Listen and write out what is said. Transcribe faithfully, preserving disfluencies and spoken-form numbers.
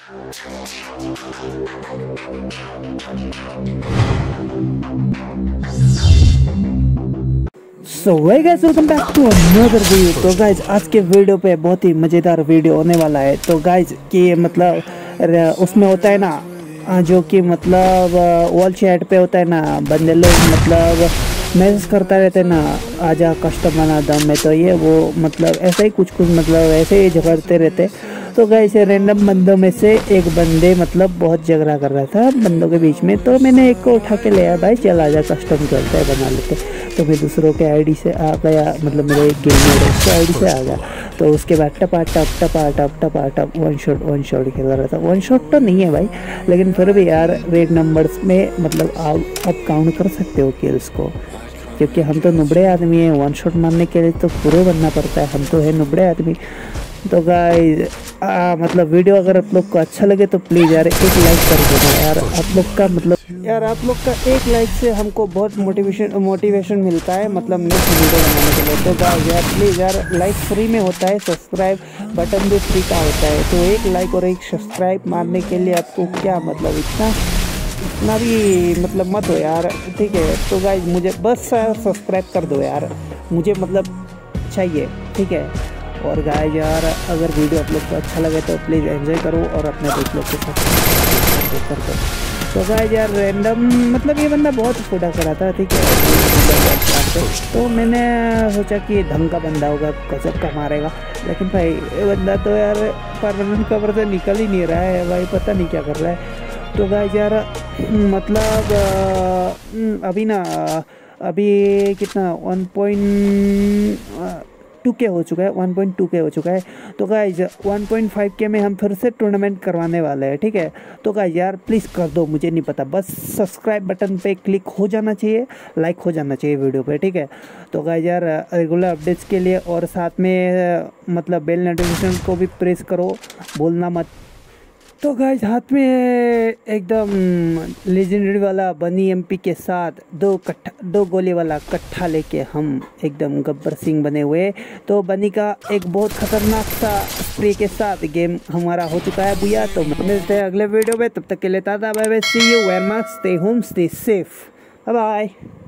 So hey guys, welcome back to another video. तो guys आज के वीडियो पे बहुत ही मज़ेदार वीडियो होने वाला है। तो गाइस कि मतलब उसमें होता है ना जो कि मतलब वॉल चैट पे होता है ना, बंदे लोग मतलब मैसेज करता रहते हैं ना, आजा कस्टम बना दम में। तो ये वो मतलब ऐसे ही कुछ कुछ मतलब ऐसे ही झगड़ते रहते। तो गाइस रैंडम बंदों में से एक बंदे मतलब बहुत झगड़ा कर रहा था बंदों के बीच में। तो मैंने एक को उठा के ले आया, भाई चल आजा कस्टम खेलते हैं, बना लेते। तो मैं दूसरों के आईडी से आ गया, मतलब मेरे एक गेम में उसके आईडी से आ गया। तो उसके बाद टपा टप टपा टप टपा टप वन शॉट वन शॉट खेल रहा था। वन शॉट तो नहीं है भाई, लेकिन फिर भी यार रेड नंबर्स में मतलब आप आप काउंट कर सकते हो किल्स को, क्योंकि हम तो नुबड़े आदमी हैं। वन शॉट मारने के लिए तो प्रो बनना पड़ता है, हम तो है नुबड़े आदमी। तो गाइस मतलब वीडियो अगर आप लोग को अच्छा लगे तो प्लीज़ यार एक लाइक कर देना यार। आप लोग का मतलब यार आप लोग का एक लाइक से हमको बहुत मोटिवेशन मोटिवेशन मिलता है, मतलब नेक्स्ट वीडियो बनाने के लिए। तो गाइस यार प्लीज़ यार, लाइक फ्री में होता है, सब्सक्राइब बटन भी फ्री का होता है। तो एक लाइक और एक सब्सक्राइब मारने के लिए आपको क्या मतलब इतना इतना भी मतलब मत हो यार, ठीक है। तो गाइस मुझे बस सब्सक्राइब कर दो यार, मुझे मतलब चाहिए, ठीक है। और गाइस यार अगर वीडियो आप लोग को अच्छा लगे तो प्लीज़ एंजॉय करो और अपने दोस्त लोग के साथ कर दो। तो गाइस यार रैंडम मतलब ये बंदा बहुत फोड़ा करा था, ठीक है। तो मैंने सोचा कि ढंग का बंदा होगा, गजब का मारेगा। लेकिन भाई ये बंदा तो यार परमानेंट कवर से निकल ही नहीं रहा है भाई, पता नहीं क्या कर रहा है। तो गाइस यार मतलब अभी ना अभी कितना वन पॉइंट टू के हो चुका है, वन पॉइंट टू के हो चुका है। तो गाइस वन पॉइंट फाइव के में हम फिर से टूर्नामेंट करवाने वाले हैं, ठीक है। तो गाइस यार प्लीज़ कर दो, मुझे नहीं पता, बस सब्सक्राइब बटन पे क्लिक हो जाना चाहिए, लाइक हो जाना चाहिए वीडियो पे, ठीक है। तो गाइस यार रेगुलर अपडेट्स के लिए और साथ में मतलब बेल नोटिफिकेशन को भी प्रेस करो, भूलना मत। तो गाइस हाथ में एकदम लेजेंडरी वाला बनी एमपी के साथ दो कट्ठा दो गोली वाला कट्ठा लेके हम एकदम गब्बर सिंह बने हुए। तो बनी का एक बहुत खतरनाक सा स्प्रे के साथ गेम हमारा हो चुका है भैया। तो मिलते हैं अगले वीडियो में, तब तक के लिए tata bye bye, see you very much, stay home stay safe, bye bye.